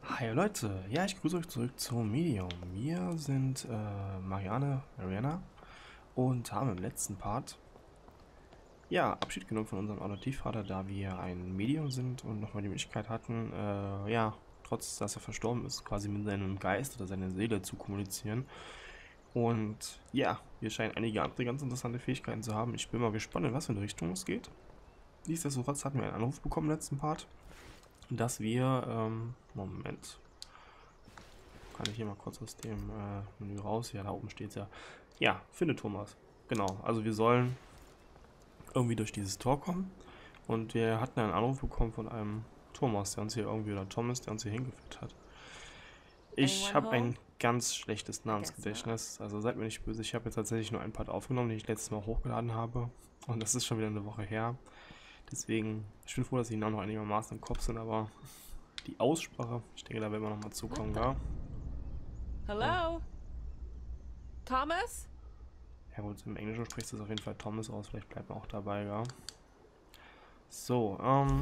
Hi Leute, ja, ich grüße euch zurück zum Medium. Wir sind Mariana und haben im letzten Part Abschied genommen von unserem Adoptivvater, da wir ein Medium sind und nochmal die Möglichkeit hatten, trotz dass er verstorben ist, quasi mit seinem Geist oder seiner Seele zu kommunizieren. Und ja, wir scheinen einige andere ganz interessante Fähigkeiten zu haben. Ich bin mal gespannt, in was für eine Richtung es geht. Nichtsdestotrotz hatten wir einen Anruf bekommen im letzten Part, dass wir, Moment. Kann ich hier mal kurz aus dem Menü raus? Ja, da oben steht es ja. Ja, finde Thomas. Genau, also wir sollen irgendwie durch dieses Tor kommen. Und wir hatten einen Anruf bekommen von einem Thomas, der uns hier irgendwie, oder Thomas, der uns hier hingeführt hat. Ich Anyone habe home? ein ganz schlechtes I guess not. Namensgedächtnis. Also seid mir nicht böse, ich habe jetzt tatsächlich nur einen Part aufgenommen, den ich letztes Mal hochgeladen habe. Und das ist schon wieder eine Woche her. Deswegen, ich bin froh, dass die Namen noch einigermaßen im Kopf sind, aber die Aussprache, ich denke, da werden wir nochmal What zukommen, the? ja? Ja. Hello? Thomas? Ja gut, im Englischen spricht es auf jeden Fall Thomas aus, vielleicht bleibt man auch dabei, ja. So,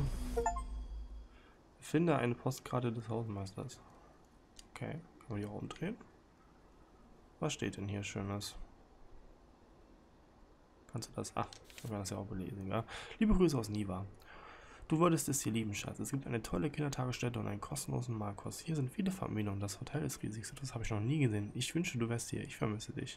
finde eine Postkarte des Hausmeisters. Okay, kann man die auch umdrehen? Was steht denn hier Schönes? Kannst du das? Ach, ich kann das ja auch belesen, ja. Liebe Grüße aus Niva. Du würdest es hier lieben, Schatz. Es gibt eine tolle Kindertagesstätte und einen kostenlosen Malkurs. Hier sind viele Familien und das Hotel ist riesig. So das habe ich noch nie gesehen. Ich wünsche, du wärst hier. Ich vermisse dich.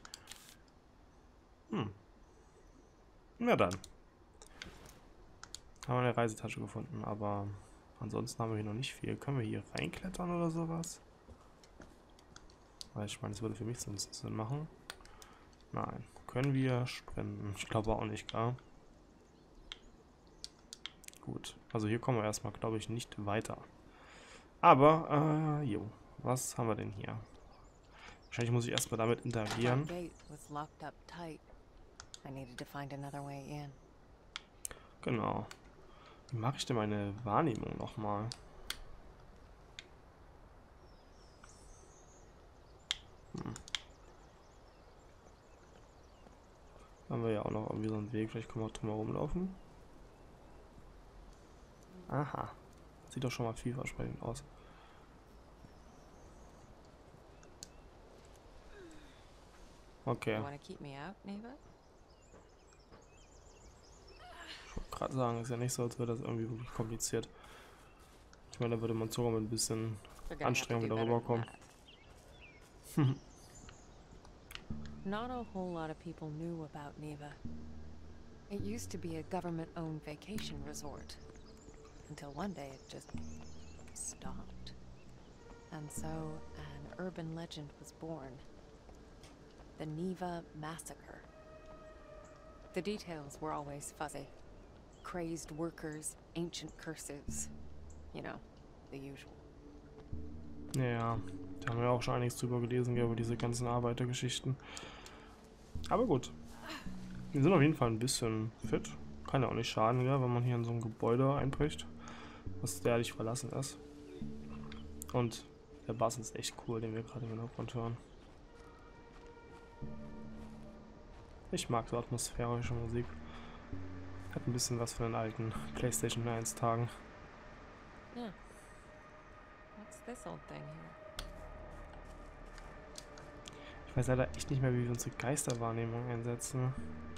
Na dann. Haben wir eine Reisetasche gefunden, aber ansonsten haben wir hier noch nicht viel. Können wir hier reinklettern oder sowas? Weil ich meine, das würde für mich sonst Sinn machen. Nein. Können wir sprinten? Ich glaube auch nicht, gar. Gut. Also hier kommen wir erstmal, glaube ich, nicht weiter. Aber, jo. Was haben wir denn hier? Wahrscheinlich muss ich erstmal damit interagieren. Front gate was locked up tight. I needed to find another way in. Genau. Wie mache ich denn meine Wahrnehmung nochmal? Haben wir ja auch noch irgendwie so einen Weg. Vielleicht können wir auch drum herum laufen. Aha. Sieht doch schon mal vielversprechend aus. Okay. You want to keep me out, Neva? Ich wollte gerade sagen, ist ja nicht so, als wäre das irgendwie wirklich kompliziert. Ich meine, da würde man sogar mit ein bisschen We're gonna have to Anstrengung do wieder better than rüberkommen. that. Not a whole lot of people knew about Neva. It used to be a government-owned vacation resort. Until one day it just stopped. And so an urban legend was born. The Neva Massacre. The details were always fuzzy. Crazed workers, ancient curses. You know, the usual. Ja, da haben wir auch schon einiges drüber gelesen, über diese ganzen Arbeitergeschichten. Aber gut. Wir sind auf jeden Fall ein bisschen fit. Kann ja auch nicht schaden, ja, wenn man hier in so ein Gebäude einbricht, was derartig verlassen ist. Und der Bass ist echt cool, den wir gerade im Hintergrund hören. Ich mag so atmosphärische Musik. Hat ein bisschen was von den alten PlayStation 1 Tagen. Yeah. What's this old thing here? Ich weiß leider echt nicht mehr, wie wir unsere Geisterwahrnehmung einsetzen.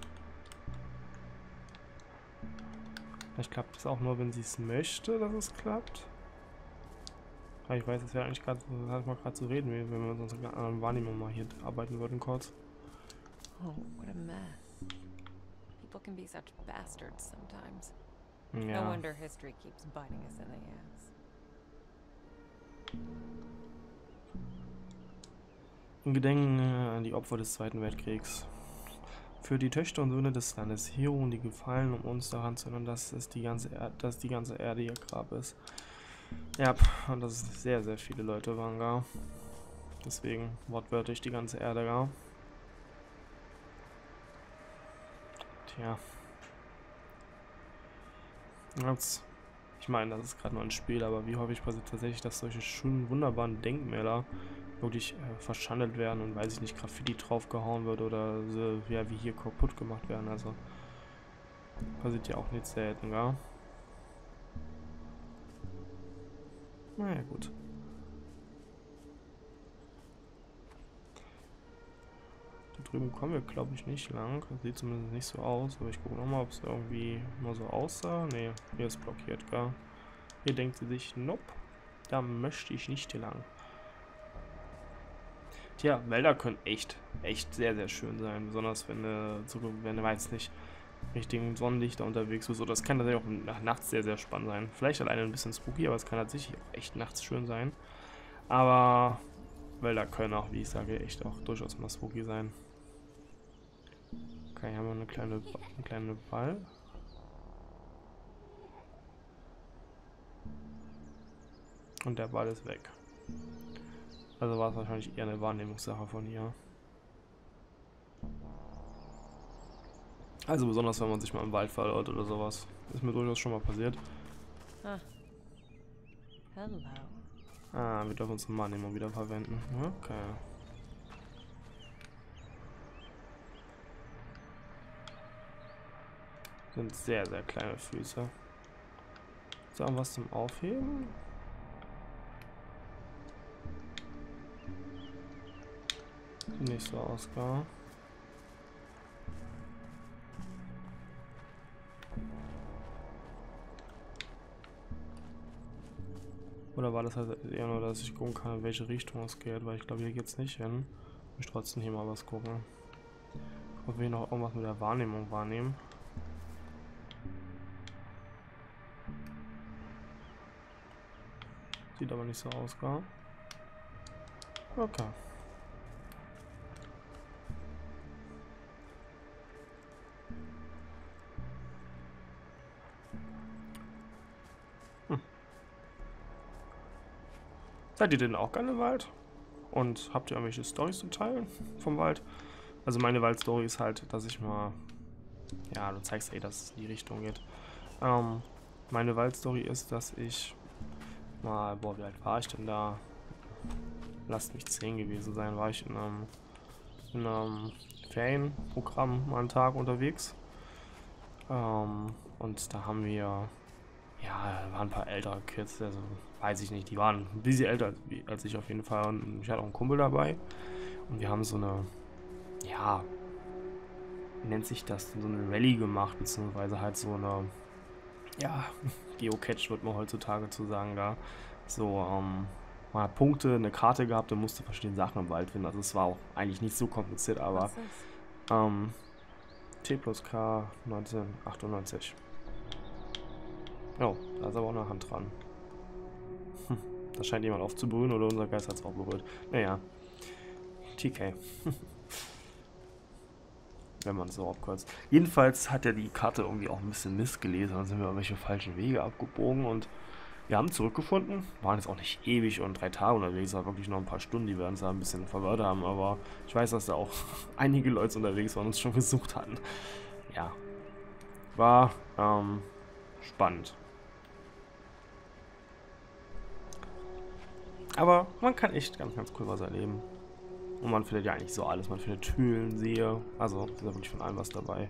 Vielleicht klappt es auch nur, wenn sie es möchte, dass es klappt. Aber ich weiß, es wäre eigentlich gerade mal zu reden, wenn wir mit unserer anderen Wahrnehmung mal hier arbeiten würden kurz. Oh, what a mess. People can be such bastards sometimes. No Ja. wonder history keeps biting us in the ass. In Gedenken an die Opfer des Zweiten Weltkriegs. Für die Töchter und Söhne des Landes hier ruhen die Gefallen, um uns daran zu erinnern, dass die ganze Erde ihr Grab ist. Ja, und dass es sehr, sehr viele Leute waren, gar. Deswegen wortwörtlich die ganze Erde, gar. Tja. Jetzt, ich meine, das ist gerade nur ein Spiel, aber wie häufig passiert tatsächlich, dass solche schönen, wunderbaren Denkmäler wirklich verschandelt werden und, weiß ich nicht, Graffiti draufgehauen wird oder so, ja, wie hier kaputt gemacht werden. Also passiert ja auch nicht selten, gell? Naja, gut. Gut. Dann haben wir ja auch schon einiges drüber gelesen, über diese ganzen Arbeitergeschichten. Aber wir haben auf jeden Fall ein bisschen fit. Kann ja auch nicht schaden, ja, wenn man so ein bisschen Anstrengung wieder rüberkommt. Wir sind auf jeden Fall ein bisschen fit. Ich weiß leider echt nicht mehr, wie wir unsere Geisterwahrnehmung einsetzen. Vielleicht klappt es auch nur, wenn sie es möchte, dass es klappt. Ja, gut. drüben kommen wir, glaube ich, nicht lang. Das sieht zumindest nicht so aus. Aber ich gucke nochmal, ob es irgendwie mal so aussah. Ne, hier ist blockiert, gell? Hier denkt sie sich, nope, da möchte ich nicht hier lang. Tja, Wälder können echt sehr, sehr schön sein. Besonders wenn du weiß nicht, richtigen Sonnenlichter unterwegs bist. Oder das kann tatsächlich auch nachts sehr, sehr spannend sein. Vielleicht alleine ein bisschen spooky, aber es kann tatsächlich auch echt nachts schön sein. Aber Wälder können auch, wie ich sage, echt auch durchaus mal spooky sein. Okay, hier haben wir einen kleinen Ball. Und der Ball ist weg. Also war es wahrscheinlich eher eine Wahrnehmungssache von ihr. Also besonders, wenn man sich mal im Wald verirrt oder sowas. Ist mir durchaus schon mal passiert. Ah. Hello. Ah, wir dürfen unsere Wahrnehmung wieder verwenden. Okay. Sind sehr, sehr kleine Füße. So, was zum Aufheben? Sieht nicht so aus, gar. Oder war das halt eher nur, dass ich gucken kann, in welche Richtung es geht, weil ich glaube, hier geht es nicht hin. Ich trotzdem hier mal was gucken. Ob wir noch irgendwas mit der Wahrnehmung wahrnehmen. Sieht aber nicht so aus, gar. Okay. Seid ihr denn auch gerne im Wald? Und habt ihr irgendwelche Storys zu teilen vom Wald? Also meine Waldstory ist halt, dass ich mal... Ja, du zeigst dass es in die Richtung geht. Meine Waldstory ist, dass ich mal... Boah, wie alt war ich denn da? Lasst mich 10 gewesen sein. War ich in einem Ferienprogramm mal einen Tag unterwegs. Und da haben wir... Ja, da waren ein paar ältere Kids, also weiß ich nicht, die waren ein bisschen älter als ich auf jeden Fall. Und ich hatte auch einen Kumpel dabei. Und wir haben so eine, ja, wie nennt sich das, so eine Rallye gemacht, beziehungsweise halt so eine, ja, Geocache wird man heutzutage zu sagen da. So, man hat Punkte, eine Karte gehabt und musste verschiedene Sachen im Wald finden. Also es war auch eigentlich nicht so kompliziert, aber T+K 1998. Oh, da ist aber auch eine Hand dran. Da scheint jemand aufzubrühen oder unser Geist hat es auch berührt. Naja. TK. Wenn man es so abkürzt. Jedenfalls hat er die Karte irgendwie auch ein bisschen missgelesen. Dann sind wir irgendwelche falschen Wege abgebogen und wir haben zurückgefunden. Waren jetzt auch nicht ewig und 3 Tage unterwegs, aber wirklich noch ein paar Stunden, die wir uns da ein bisschen verwirrt haben. Aber ich weiß, dass da auch einige Leute unterwegs waren und uns schon gesucht hatten. Ja. War spannend. Aber man kann echt ganz, ganz cool was erleben. Und man findet ja eigentlich so alles. Man findet Höhlen, Seen. Also ist ja wirklich von allem was dabei.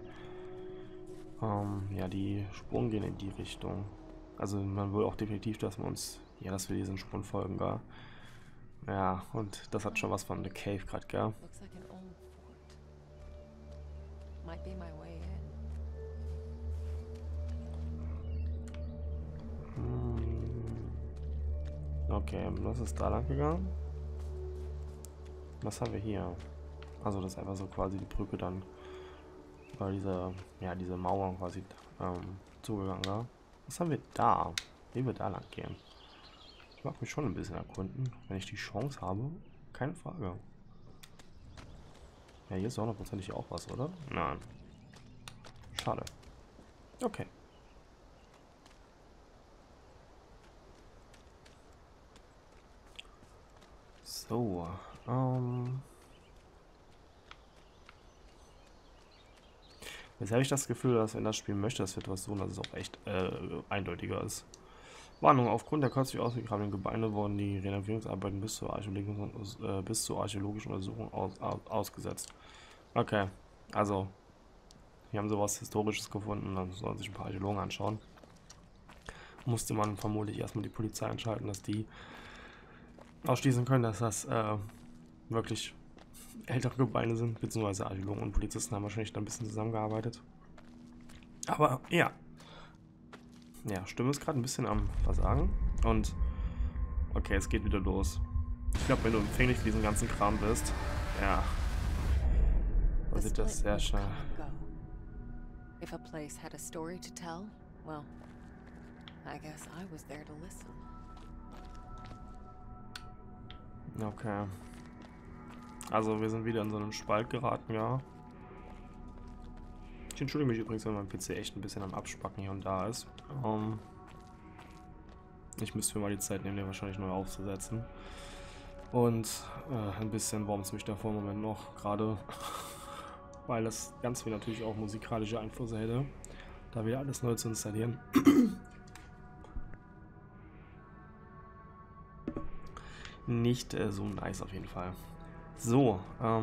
Ja, die Spuren gehen in die Richtung. Also man will auch definitiv, dass wir uns, ja, dass wir diesen Spuren folgen, gell? Ja, und das hat schon was von The Cave gerade, gell? Looks like an old fort. Might be my way in. Okay, das ist da lang gegangen. Was haben wir hier? Also das ist einfach so quasi die Brücke dann bei diese Mauer quasi zugegangen, ja? Was haben wir da? Wie wir da lang gehen? Ich mag mich schon ein bisschen erkunden, wenn ich die Chance habe. Keine Frage. Ja, hier ist hundertprozentig auch was, oder? Nein. Schade. Okay. So, jetzt habe ich das Gefühl, dass wenn das Spiel möchte, dass wir etwas tun, dass es auch echt eindeutiger ist. Warnung, aufgrund der kürzlich ausgegrabenen Gebeine wurden die Renovierungsarbeiten bis zur archäologischen Untersuchung ausgesetzt. Okay, also, hier haben sie was Historisches gefunden, dann sollen sich ein paar Archäologen anschauen. Musste man vermutlich erstmal die Polizei einschalten, dass die ausschließen können, dass das wirklich ältere Gebeine sind, beziehungsweise Archäologen und Polizisten haben wahrscheinlich da ein bisschen zusammengearbeitet. Aber ja. Ja, Stimme ist gerade ein bisschen am Versagen. Und okay, es geht wieder los. Ich glaube, wenn du empfänglich für diesen ganzen Kram bist, ja, dann sieht das sehr schnell. If a place had a story to tell, well, I guess I was there to listen. Okay. Also wir sind wieder in so einem Spalt geraten, ja. Ich entschuldige mich übrigens, wenn mein PC echt ein bisschen am Abspacken hier und da ist. Ich müsste mir mal die Zeit nehmen, den wahrscheinlich neu aufzusetzen. Und ein bisschen wurmt es mich davor im Moment noch, gerade weil das ganz viel natürlich auch musikalische Einflüsse hätte, da wieder alles neu zu installieren. Nicht so nice auf jeden Fall. So,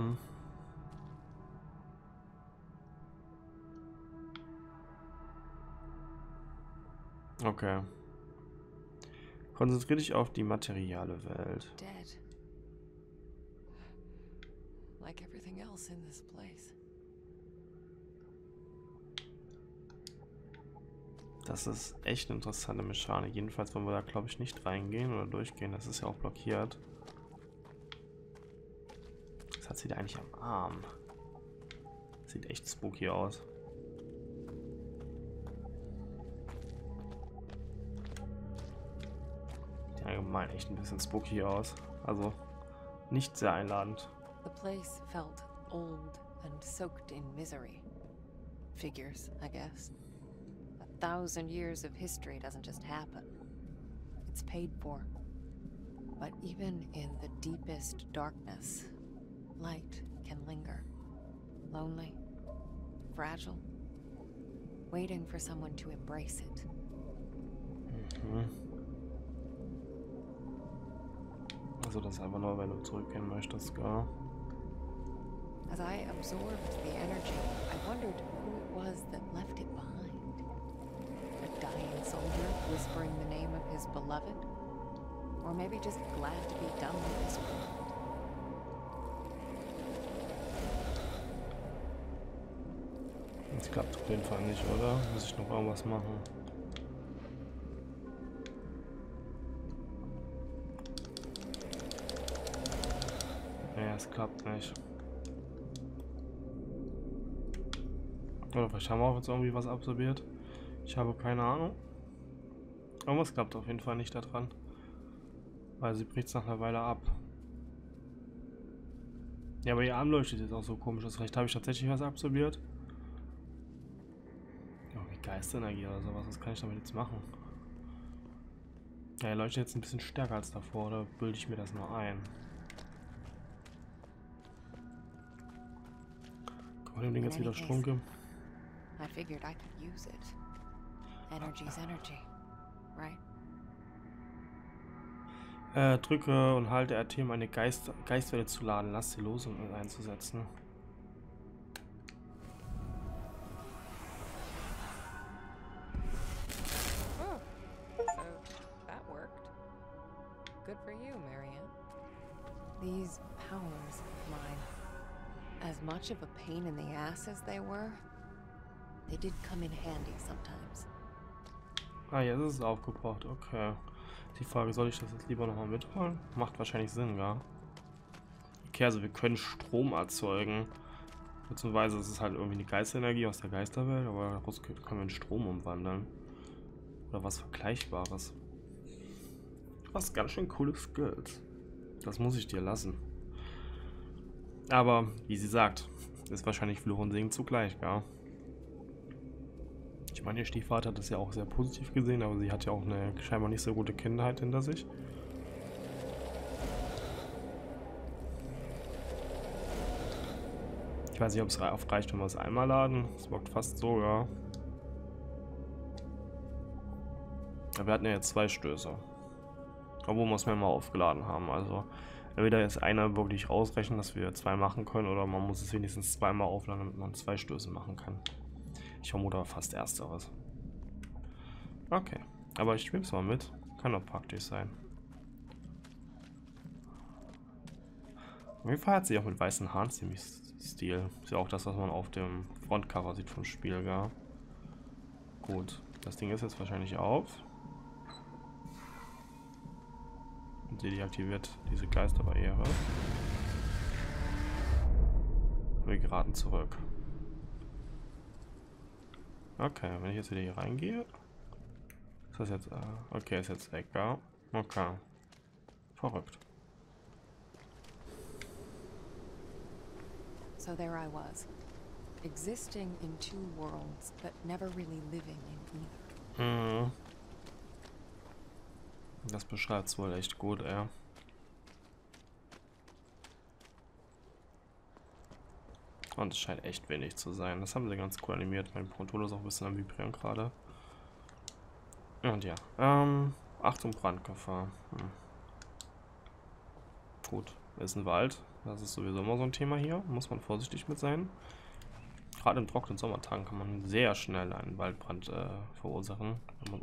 okay. Konzentriere dich auf die materiale Welt. Dead. Like everything else in this place. Das ist echt eine interessante Mechanik. Jedenfalls wollen wir da, glaube ich, nicht reingehen oder durchgehen. Das ist ja auch blockiert. Was hat sie da eigentlich am Arm? Sieht echt spooky aus. Sieht allgemein echt ein bisschen spooky aus. Also nicht sehr einladend. The place felt old and soaked in misery. Figures, I guess. 1,000 years of history doesn't just happen. It's paid for. But even in the deepest darkness, light can linger. Lonely, fragile, waiting for someone to embrace it. Also das ist einfach nur, wenn du zurückgehen möchtest, gell? As I absorbed the energy, I wondered who it was that left it behind. A dying soldier whispering the name of his beloved? Or maybe just glad to be done with this world. Das klappt auf jeden Fall nicht, oder? Muss ich noch irgendwas machen? Ja, es klappt nicht. Oder vielleicht haben wir auch jetzt irgendwie was absorbiert. Ich habe keine Ahnung. Aber es klappt auf jeden Fall nicht daran. Weil sie bricht es nach einer Weile ab. Ja, aber ihr Arm leuchtet jetzt auch so komisch. Vielleicht habe ich tatsächlich was absorbiert. Irgendwie Geisterenergie oder sowas. Was kann ich damit jetzt machen? Ja, er leuchtet jetzt ein bisschen stärker als davor. Oder bilde ich mir das nur ein? Kann man dem Ding jetzt wieder Strom geben? I figured I could use it. Energy's energy, right? Drücke und halte RT, um eine Geistwelle zu laden. Lass sie los, um es einzusetzen. Oh, so that worked. Good for you, Marianne. These powers of mine, as much of a pain in the ass as they were, they did come in handy sometimes. Ah, jetzt ist es aufgebraucht, okay. Die Frage, soll ich das jetzt lieber nochmal mitholen? Macht wahrscheinlich Sinn, ja. Okay, also wir können Strom erzeugen. Beziehungsweise es ist halt irgendwie eine Geisterenergie aus der Geisterwelt, aber daraus können wir in Strom umwandeln. Oder was Vergleichbares. Was ganz schön coole Skills. Das muss ich dir lassen. Aber, wie sie sagt, ist wahrscheinlich Fluch und Segen zugleich, ja. Ich meine, ihr Stiefvater hat das ja auch sehr positiv gesehen, aber sie hat ja auch eine scheinbar nicht so gute Kindheit hinter sich. Ich weiß nicht, ob es reicht, wenn wir es einmal laden. Es wirkt fast so, ja. Aber wir hatten ja jetzt 2 Stöße. Obwohl wir es mehrmal aufgeladen haben. Also, entweder ist einer wirklich ausrechnen, dass wir 2 machen können, oder man muss es wenigstens 2-mal aufladen, damit man 2 Stöße machen kann. Ich vermute aber fast ersteres. Okay, aber ich nehme es mal mit. Kann doch praktisch sein. Auf jeden Fall hat sie auch mit weißen Haaren ziemlich Stil. Ist ja auch das, was man auf dem Frontcover sieht vom Spiel, ja. Gut, das Ding ist jetzt wahrscheinlich auf. Und sie deaktiviert diese Geisterbarriere. Wir geraten zurück. Okay, wenn ich jetzt wieder hier reingehe. Ist das jetzt. Okay, ist jetzt weg, ja. Okay. Verrückt. So there I was, existing in two worlds, but never really living in either. Mhm. Das beschreibt es wohl echt gut, ey. Und es scheint echt wenig zu sein. Das haben sie ganz cool animiert. Mein Controller ist auch ein bisschen am Vibrieren gerade. Und ja. Achtung, Brandgefahr. Gut. Ist ein Wald. Das ist sowieso immer so ein Thema hier. Muss man vorsichtig mit sein. Gerade in trockenen Sommertagen kann man sehr schnell einen Waldbrand verursachen.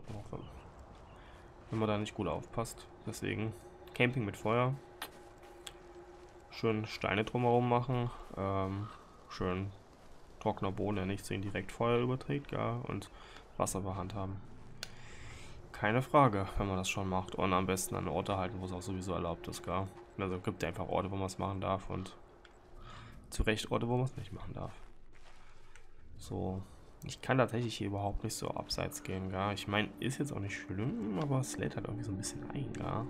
Wenn man da nicht gut aufpasst. Deswegen Camping mit Feuer. Schön Steine drumherum machen. Schön trockener Boden, der nicht direkt Feuer überträgt, ja, und Wasser bei Hand haben. Keine Frage, wenn man das schon macht. Und am besten an Orte halten, wo es auch sowieso erlaubt ist, gar. Also gibt es einfach Orte, wo man es machen darf und zu Recht Orte, wo man es nicht machen darf. So, ich kann tatsächlich hier überhaupt nicht so abseits gehen, gar. Ich meine, ist jetzt auch nicht schlimm, aber es lädt halt irgendwie so ein bisschen ein, gar.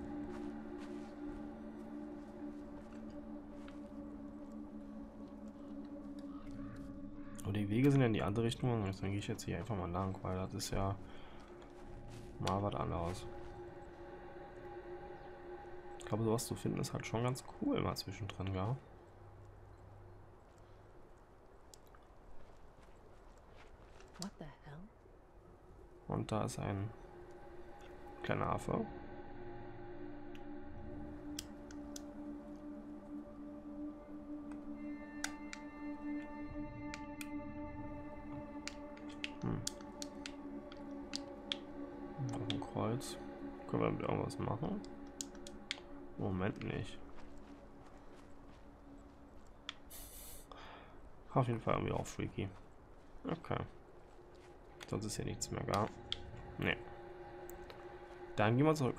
Und die Wege sind ja in die andere Richtung, deswegen gehe ich jetzt hier einfach mal lang, weil das ist ja mal was anderes. Ich glaube, sowas zu finden ist halt schon ganz cool mal zwischendrin, ja. What the hell? Und da ist ein kleiner Affe. Auf dem Kreuz. Können wir damit irgendwas machen? Moment nicht. Auf jeden Fall irgendwie auch freaky. Okay. Sonst ist hier nichts mehr gar. Nee. Dann gehen wir zurück.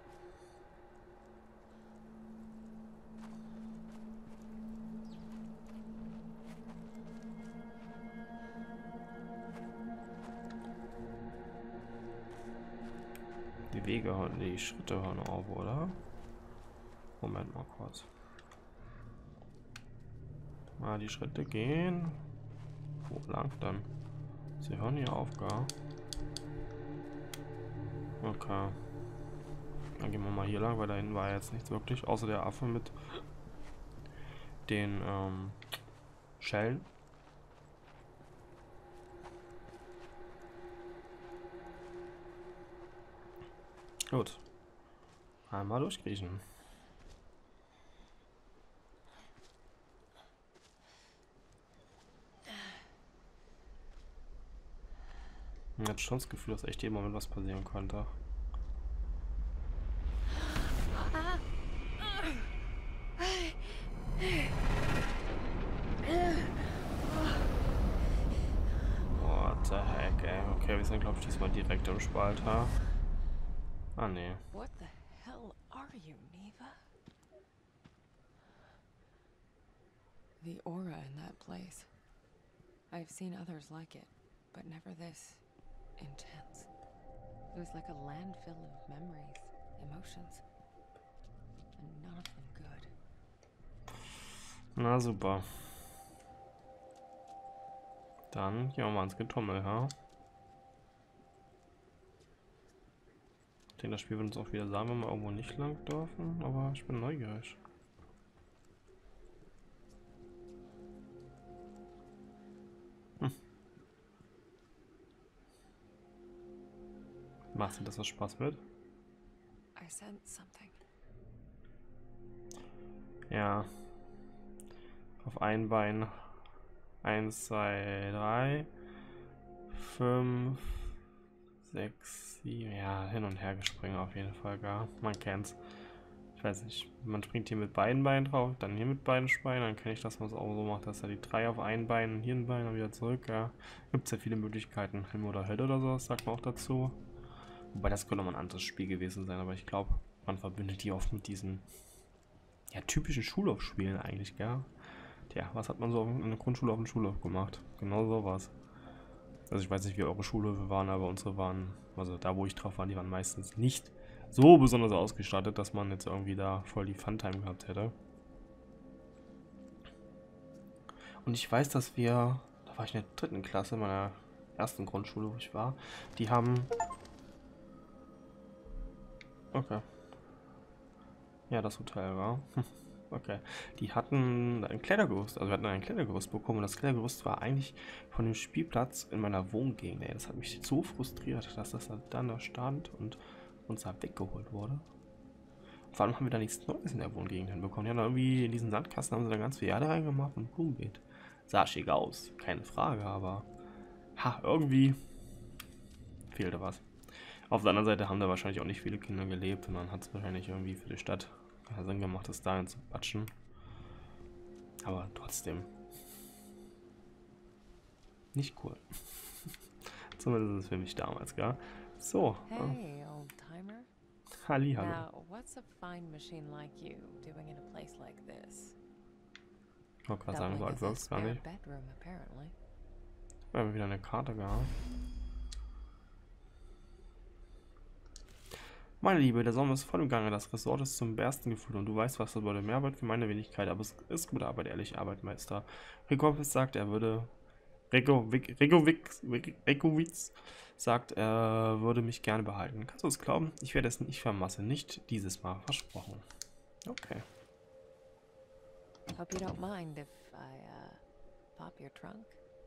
Die Wege hören, die Schritte hören auf, oder? Moment mal kurz. Ah, die Schritte gehen. Wo lang dann? Sie hören hier auf, gar. Okay. Dann gehen wir mal hier lang, weil da hinten war jetzt nichts wirklich, außer der Affe mit den Schellen. Gut. Einmal durchkriechen. Ich hatte schon das Gefühl, dass echt jeden Moment was passieren könnte. What the heck, ey. Okay, wir sind, glaube ich, diesmal direkt im Spalter. Ah, nee. What the hell are you, Neva? The aura in that place. I've seen others like it, but never this intense. It was like a landfill of memories, emotions, and none of them good. Na super. Dann gehen wir mal ins Getummel, ja? Ich denke, das Spiel wird uns auch wieder sagen, wenn wir irgendwo nicht lang dürfen, aber ich bin neugierig. Macht dir das was Spaß mit? I sense something. Ja. Auf ein Bein. 1, 2, 3, 5, 6, 7. Ja, hin und her gespringen auf jeden Fall, gar. Man kennt's. Ich weiß nicht, man springt hier mit beiden Beinen drauf, dann hier mit beiden Beinen, dann kenne ich das, was auch so macht, dass er die 3 auf ein Bein und hier ein Bein und wieder zurück, ja. Gibt es ja viele Möglichkeiten, Himmel oder Hölle oder sowas, sagt man auch dazu. Wobei das könnte mal ein anderes Spiel gewesen sein, aber ich glaube, man verbindet die oft mit diesen, ja, typischen Schulhofspielen eigentlich, gell. Tja, was hat man so in der Grundschule auf dem Schulhof gemacht? Genau sowas. Also ich weiß nicht, wie eure Schulhöfe waren, aber unsere waren, also da wo ich drauf war, die waren meistens nicht so besonders ausgestattet, dass man jetzt irgendwie da voll die Funtime gehabt hätte. Und ich weiß, dass wir, da war ich in der 3. Klasse meiner ersten Grundschule, wo ich war, die haben... Okay. Ja, das Hotel war. Okay. Die hatten ein Klettergerüst, also wir hatten ein Klettergerüst bekommen und das Klettergerüst war eigentlich von dem Spielplatz in meiner Wohngegend. Ey, das hat mich so frustriert, dass das dann da stand und uns da weggeholt wurde. Vor allem haben wir da nichts Neues in der Wohngegend hinbekommen. Die haben da irgendwie in diesen Sandkasten haben sie da ganz viel Erde reingemacht und Blumenbeet. Sah schick aus, keine Frage, aber irgendwie fehlte was. Auf der anderen Seite haben da wahrscheinlich auch nicht viele Kinder gelebt und dann hat es wahrscheinlich irgendwie für die Stadt Sinn gemacht, das dahin zu patschen. Aber trotzdem. Nicht cool. Zumindest ist es für mich damals, gell? So. Hey, old timer. Hallihallo. Now, what's a fine machine like you doing in a place like this? Ich wollte gerade sagen, so Doubling alt as a wirkt es gar spare nicht. bedroom, apparently. Wir haben wieder eine Karte gehabt. Meine Liebe, der Sommer ist voll im Gange, das Ressort ist zum Bersten gefüllt und du weißt, was das bedeutet. Mehr Arbeit für meine Wenigkeit, aber es ist gute Arbeit, ehrliche Arbeit, Meister. Rekowitz sagt, er würde... Rekowitz sagt, er würde mich gerne behalten. Kannst du es glauben? Ich werde es nicht vermassen. Nicht dieses Mal. Versprochen. Okay. Hope you don't mind if I, pop your trunk?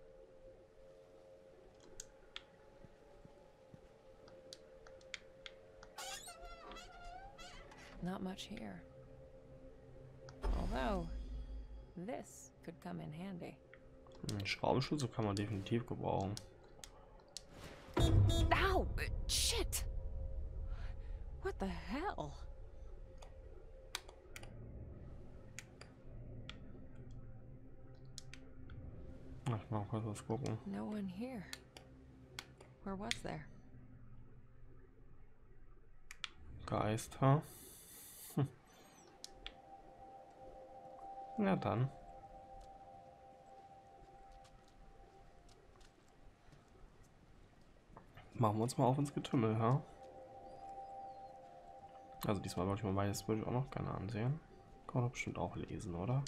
Not much here. Although, this could come in handy. Einen Schraubenschlüssel kann man definitiv gebrauchen. Ow! Shit! What the hell? Ich mal kurz was gucken. No one here. Where was there? Geister. Ja dann. Machen wir uns mal auf ins Getümmel, ja? Also diesmal wollte ich mal beides, würde ich auch noch gerne ansehen. Kann man doch bestimmt auch lesen, oder?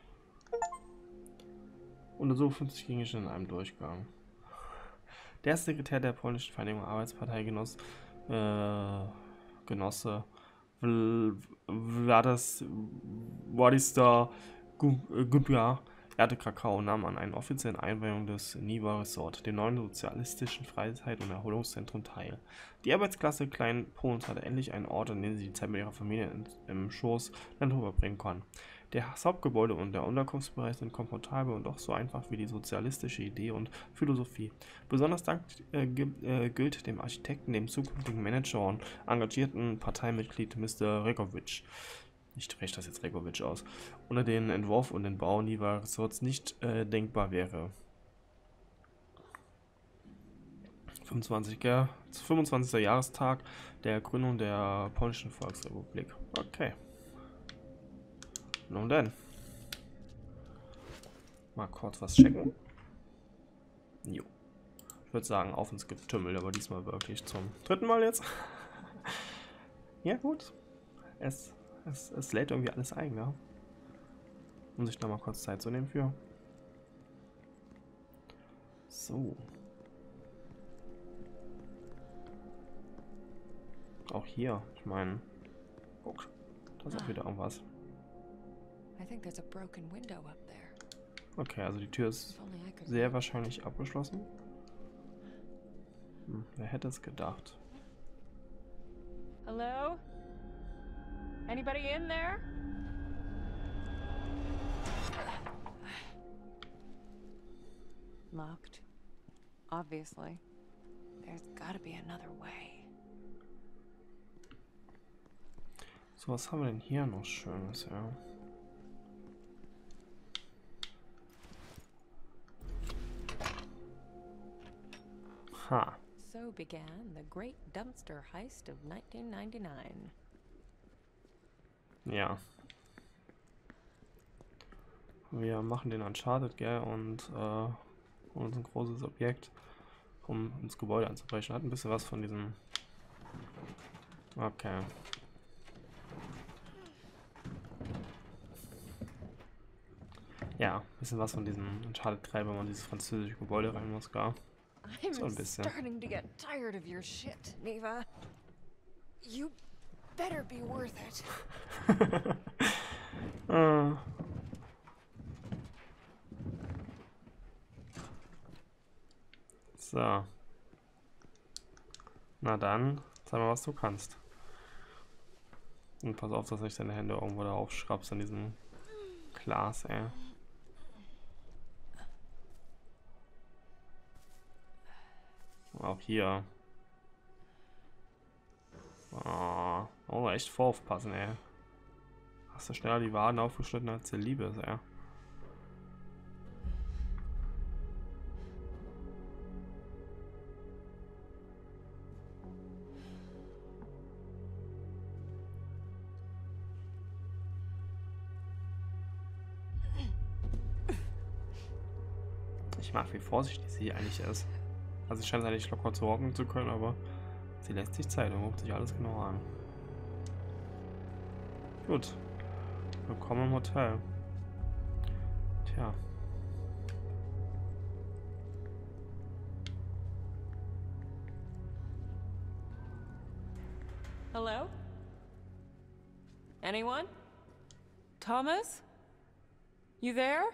Und so 50 Gegenstände in einem Durchgang. Der Sekretär der polnischen Vereinigung Arbeitspartei Genosse Władysław Gubia Erde Krakau nahm an einer offiziellen Einweihung des Niwa Resort, dem neuen sozialistischen Freizeit- und Erholungszentrum, teil. Die Arbeitsklasse Klein Polens hatte endlich einen Ort, an dem sie die Zeit mit ihrer Familie im Schoß Land rüberbringen konnten. Das Hauptgebäude und der Unterkunftsbereich sind komfortabel und doch so einfach wie die sozialistische Idee und Philosophie. Besonders gilt dem Architekten, dem zukünftigen Manager und engagierten Parteimitglied Mr. Rekowitsch, ich spreche das jetzt Rekowitsch aus, ohne den Entwurf und den Bau Niwa Resorts nicht denkbar wäre. 25. Jahrestag der Gründung der Polnischen Volksrepublik. Okay. Nun denn. Mal kurz was checken. Jo. Ich würde sagen, auf ins Getümmel, aber diesmal wirklich zum 3. Mal jetzt. Ja gut. Es lädt irgendwie alles ein, ja. Um sich da mal kurz Zeit zu nehmen für. So. Auch hier, ich meine, guck, da ist auch wieder irgendwas. I think there's a broken window up there. Okay, also die Tür ist If only I could sehr reach. wahrscheinlich abgeschlossen. Wer hätte es gedacht? Hello? Anybody in there? Locked. Obviously. There's gotta be another way. So, was haben wir denn hier noch Schönes, ja? Ha. So began the great dumpster heist of 1999. Ja. Wir machen den Uncharted, gell, und uns ein großes Objekt, um ins Gebäude einzubrechen. Hat ein bisschen was von diesem... Okay. Ja, ein bisschen was von diesem Uncharted 3, wenn man dieses französische Gebäude rein muss, gar. So ein I'm bisschen. starting to get tired of your shit, Neva. You better be worth it. So. Na dann, sag mal, was du kannst. Und pass auf, dass du nicht deine Hände irgendwo da aufschraubst an diesem Glas, ey. Auch hier. Oh, echt voraufpassen, ey. Hast du schneller die Waden aufgeschnitten, als dir lieb ist, ey. Ich mag, wie vorsichtig sie eigentlich ist. Also sie scheint eigentlich locker zu rocken zu können, aber sie lässt sich Zeit und guckt sich alles genau an. Gut. Willkommen im Hotel. Tja. Hello? Anyone? Thomas? You there?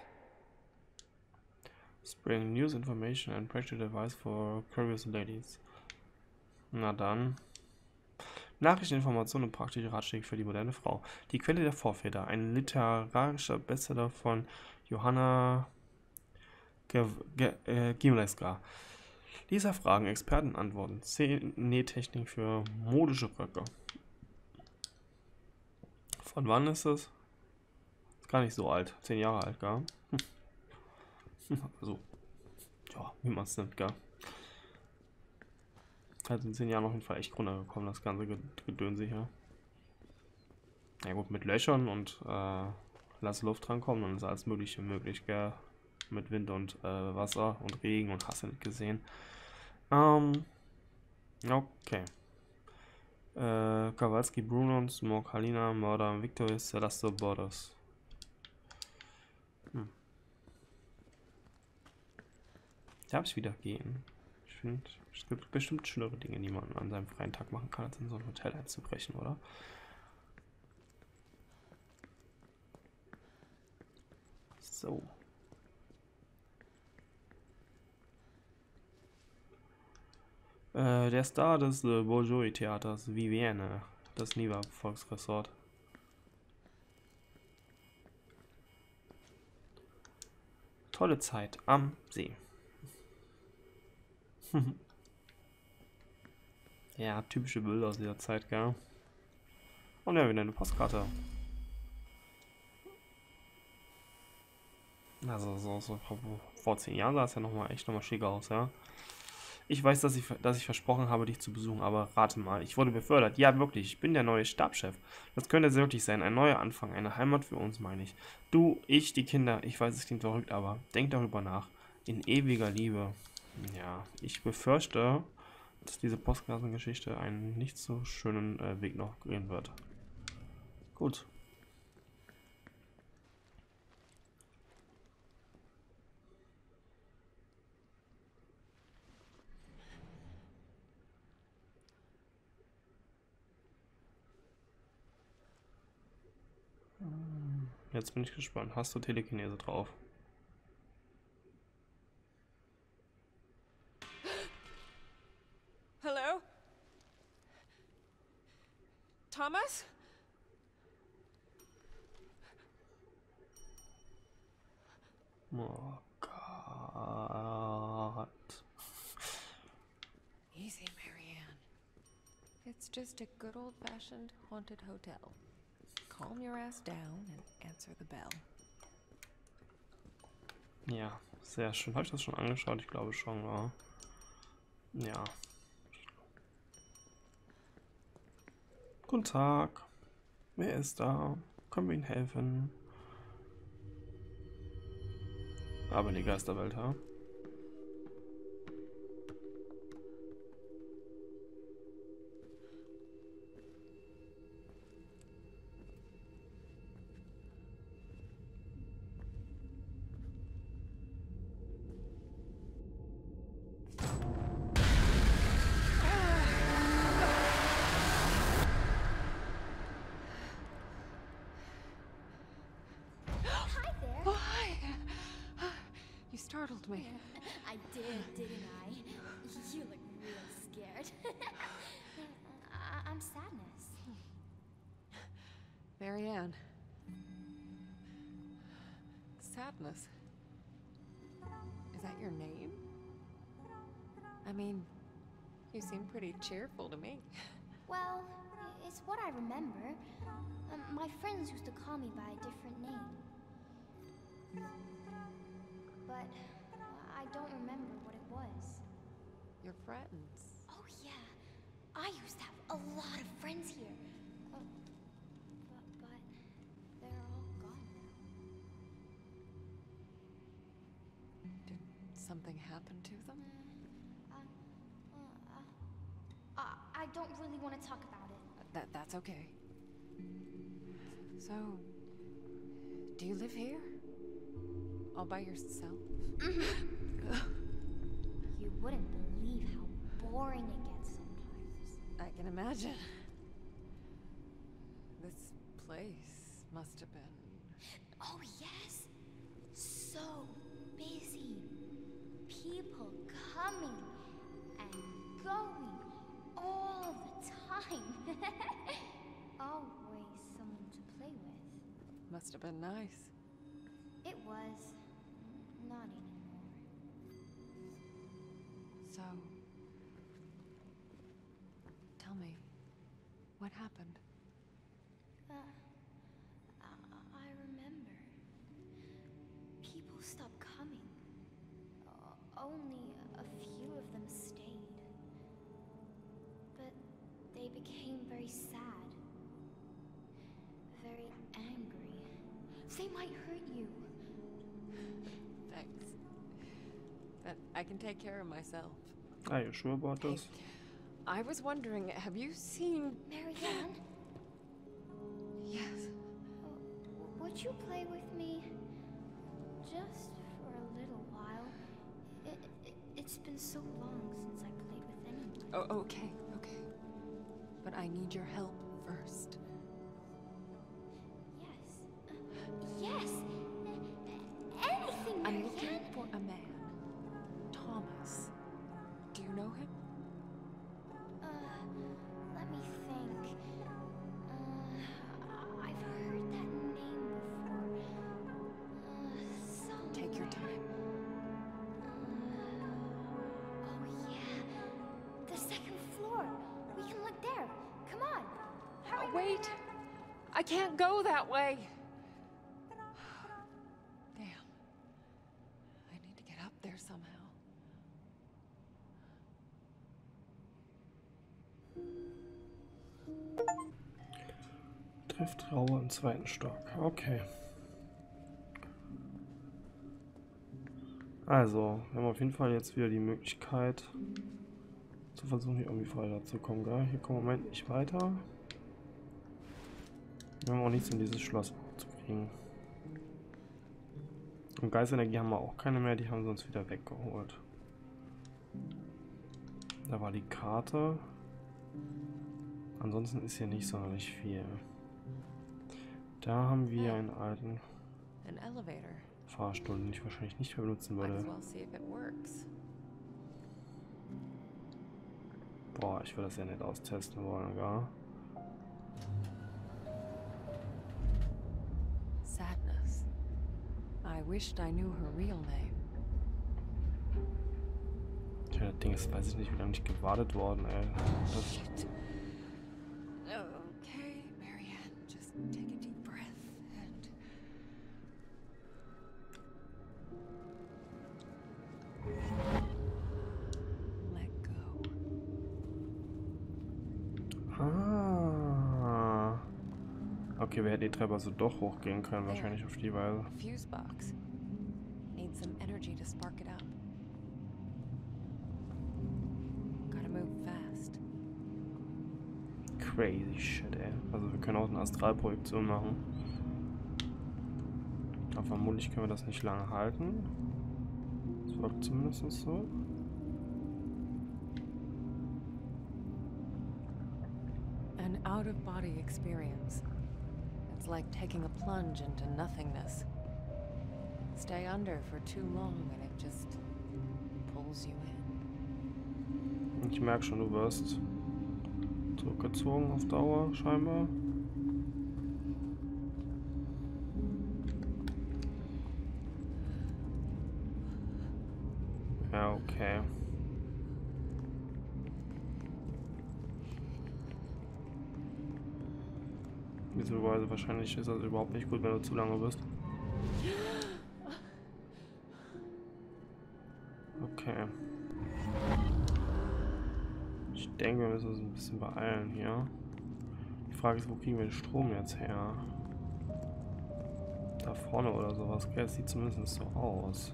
Spring News Information and Practical Advice for Curious Ladies. Na dann. Nachrichteninformationen und praktische Ratschläge für die moderne Frau. Die Quelle der Vorväter. Ein literarischer Bestseller von Johanna Gimleska. Leserfragen, Expertenantworten. Nähtechnik für modische Röcke. Von wann ist es? Ist gar nicht so alt. 10 Jahre alt, gar. Also, ja, wie man es nimmt, gell. Hat in 10 Jahren auf jeden Fall echt runtergekommen, das ganze Gedönse hier. Ja gut, mit Löchern und lass Luft drankommen, dann ist alles Mögliche möglich, gell. Mit Wind und Wasser und Regen und hast du nicht gesehen. Okay. Kowalski, Bruno, Smoke, Halina, Mörder, Victor, Celasto, Borders. Darf ich wieder gehen? Ich finde, es gibt bestimmt schlimmere Dinge, die man an seinem freien Tag machen kann, als in so ein Hotel einzubrechen, oder? So. Der Star des Bolshoi-Theaters, Vivienne, das Neva-Volksresort. Tolle Zeit am See. Ja, typische Bilder aus dieser Zeit, gell? Und ja, wieder eine Postkarte. Also so vor 10 Jahren sah es ja echt nochmal schick aus, ja. Ich weiß, dass ich versprochen habe, dich zu besuchen, aber rate mal, ich wurde befördert. Ja, wirklich, ich bin der neue Stabschef. Das könnte wirklich sein, ein neuer Anfang, eine Heimat für uns, meine ich. Du, ich, die Kinder, ich weiß, es klingt verrückt, aber denk darüber nach. In ewiger Liebe. Ja, ich befürchte, dass diese Postkartengeschichte einen nicht so schönen Weg noch gehen wird. Gut. Jetzt bin ich gespannt. Hast du Telekinese drauf? Hello? Thomas? Oh Gott. Easy, Marianne. It's just a good old-fashioned haunted hotel. calm your ass down and answer the bell. Ja, sehr schön. Habe ich das schon angeschaut? Ich glaube schon, ja. Ja. Guten Tag. Wer ist da? Können wir Ihnen helfen? Aber in die Geisterwelt, ha? You startled me. I did, didn't I? You look real scared. I'm Sadness. Marianne. Sadness. Is that your name? I mean, you seem pretty cheerful to me. Well, it's what I remember. My friends used to call me by a different name. But I don't remember what it was. Your friends. Oh yeah, I used to have a lot of friends here. But they're all gone now. Did something happen to them? I don't really want to talk about it. That's okay. So, do you live here? All by yourself? You wouldn't believe how boring it gets sometimes. I can imagine. This place must have been... Oh yes, so busy. People coming and going all the time. Always someone to play with. Must have been nice. It was. Not anymore. So... Tell me, what happened? I remember. People stopped coming. Only a few of them stayed. But they became very sad. Very angry. They might hurt you. Thanks. But I can take care of myself. Are you sure about Hey, this? I was wondering, have you seen... Marianne, Yes. would you play with me? Just for a little while. It's been so long since I played with anyone. Oh, okay. But I need your help first. Yes. Yes! Anything, I'm Marianne! looking for a man. Thomas. Do you know him? Let me think. I've heard that name before. Take your time. Oh yeah. The second floor. We can look there. Come on. Hurry. Wait! I can't go that way! Damn. I need to get up there somehow. Trifft Raue im zweiten Stock. Okay. Also, wir haben auf jeden Fall jetzt wieder die Möglichkeit zu versuchen, hier irgendwie weiterzukommen, gell? Hier kommen wir im Moment nicht weiter. Wir haben auch nichts in dieses Schloss zu kriegen. Und Geisterenergie haben wir auch keine mehr, die haben sie uns wieder weggeholt. Da war die Karte. Ansonsten ist hier nicht sonderlich viel. Da haben wir einen alten An elevator. Fahrstuhl, den ich wahrscheinlich nicht mehr benutzen Might würde. as well see if it works. Boah, ich würde das ja nicht austesten wollen, gar. Sadness. I wished I knew her real name. Tja, das Ding ist, weiß ich nicht, wie lange nicht gewartet worden, ey. Das, Okay, Marianne, just take a deep Okay, wir hätten die Treppe also doch hochgehen können, wahrscheinlich auf die Weise. Fuse box. Need some energy to spark it up. Gotta move fast. Crazy shit, ey. Also wir können auch eine Astralprojektion machen. Aber vermutlich können wir das nicht lange halten. Das wirkt zumindest so. An out-of-body experience. It's like taking a plunge into nothingness. Stay under for too long and it just pulls you in. Ich merke schon, du wirst zurückgezogen auf Dauer, scheinbar. Ja, okay. Diese Weise wahrscheinlich ist das überhaupt nicht gut, wenn du zu lange bist. Okay. Ich denke, wir müssen uns ein bisschen beeilen hier. Die Frage ist, wo kriegen wir den Strom jetzt her? Da vorne oder sowas. Okay, es sieht zumindest so aus.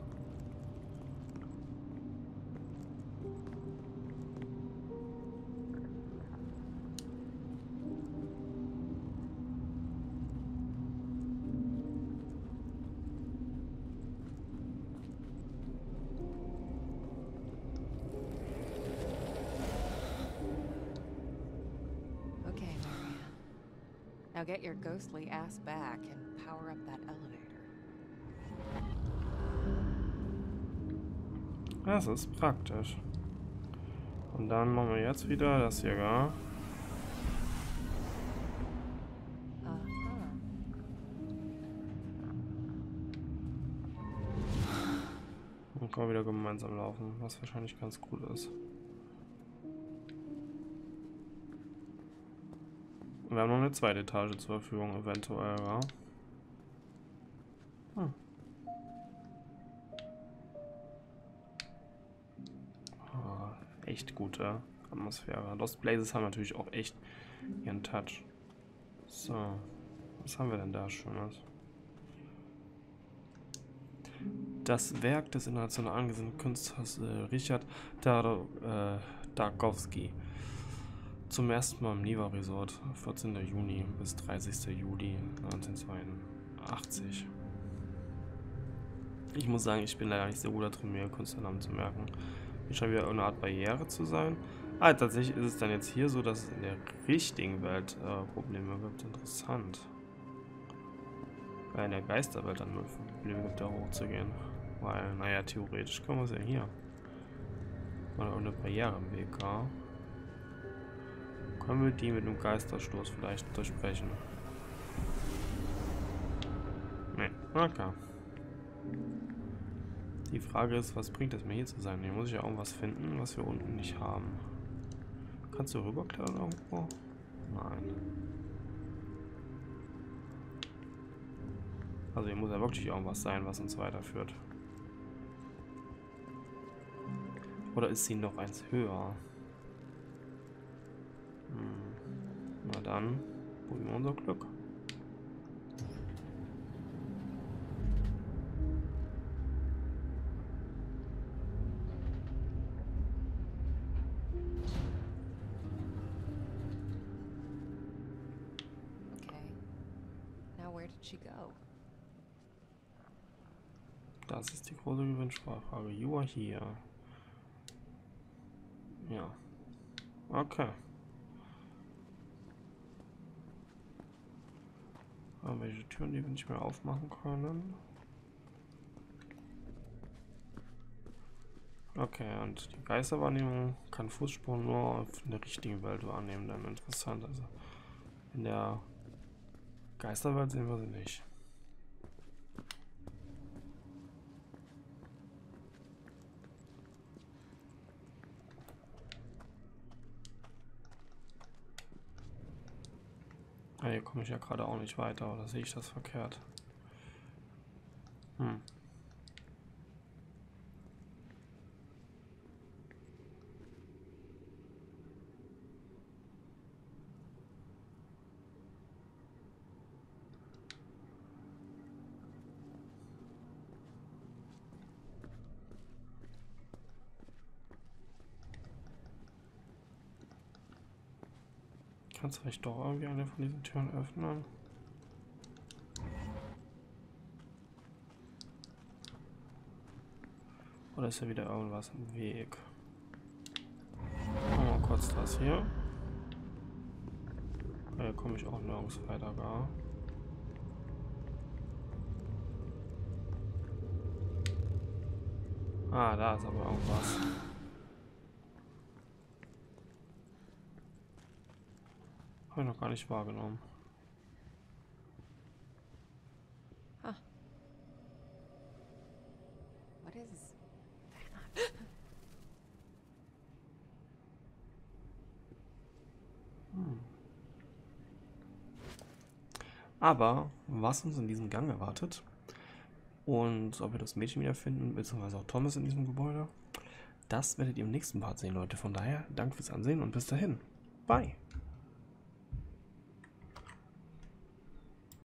Now get your ghostly ass back and power up that elevator. Das ist praktisch. Und dann machen wir jetzt wieder das hier, gell? Und können wir wieder gemeinsam laufen, was wahrscheinlich ganz gut ist. Wir haben noch eine zweite Etage zur Verfügung, eventuell, ja. Echt gute Atmosphäre. Lost Blazes haben natürlich auch echt ihren Touch. So, was haben wir denn da Schönes? Das Werk des international angesehenen Künstlers Richard Tarkowski. Zum ersten Mal im Niva Resort, 14. Juni bis 30. Juli 1982. Ich muss sagen, ich bin leider nicht so gut darin, mir Künstlernamen zu merken. Hier scheint wieder eine Art Barriere zu sein. Tatsächlich ist es dann jetzt hier so, dass es in der richtigen Welt Probleme gibt. Interessant. Weil in der Geisterwelt dann Probleme gibt, da hochzugehen. Weil, naja, theoretisch können wir es ja hier. Mal eine Barriere im Weg, ja. Können wir die mit einem Geisterstoß vielleicht durchbrechen? Ne, okay. Die Frage ist, was bringt es mir hier zu sein? Hier muss ich ja irgendwas finden, was wir unten nicht haben. Kannst du rüberklettern irgendwo? Nein. Also hier muss ja wirklich irgendwas sein, was uns weiterführt. Oder ist sie noch eins höher? Na dann, probieren wir unser Glück. Okay. Now where did she go? Das ist die große Gewinnfrage. You are here. Ja. Okay. Aber welche Türen, die wir nicht mehr aufmachen können? Okay, und die Geisterwahrnehmung kann Fußspuren nur auf der richtigen Welt wahrnehmen. Dann interessant. Also in der Geisterwelt sehen wir sie nicht. Hier komme ich ja gerade auch nicht weiter, oder sehe ich das verkehrt? Kannst du vielleicht doch irgendwie eine von diesen Türen öffnen? Oder ist ja wieder irgendwas im Weg? Machen wir mal kurz das hier. Hier komme ich auch nirgends weiter gar. Ah, da ist aber irgendwas. Habe ich noch gar nicht wahrgenommen. Huh. What is that? Aber was uns in diesem Gang erwartet und ob wir das Mädchen wiederfinden, beziehungsweise auch Thomas in diesem Gebäude, das werdet ihr im nächsten Part sehen, Leute. Von daher, danke fürs Ansehen und bis dahin. Bye.